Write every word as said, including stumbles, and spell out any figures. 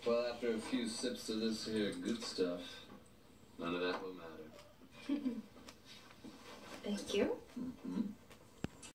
Well, after a few sips of this here good stuff, none of that will matter. Thank you.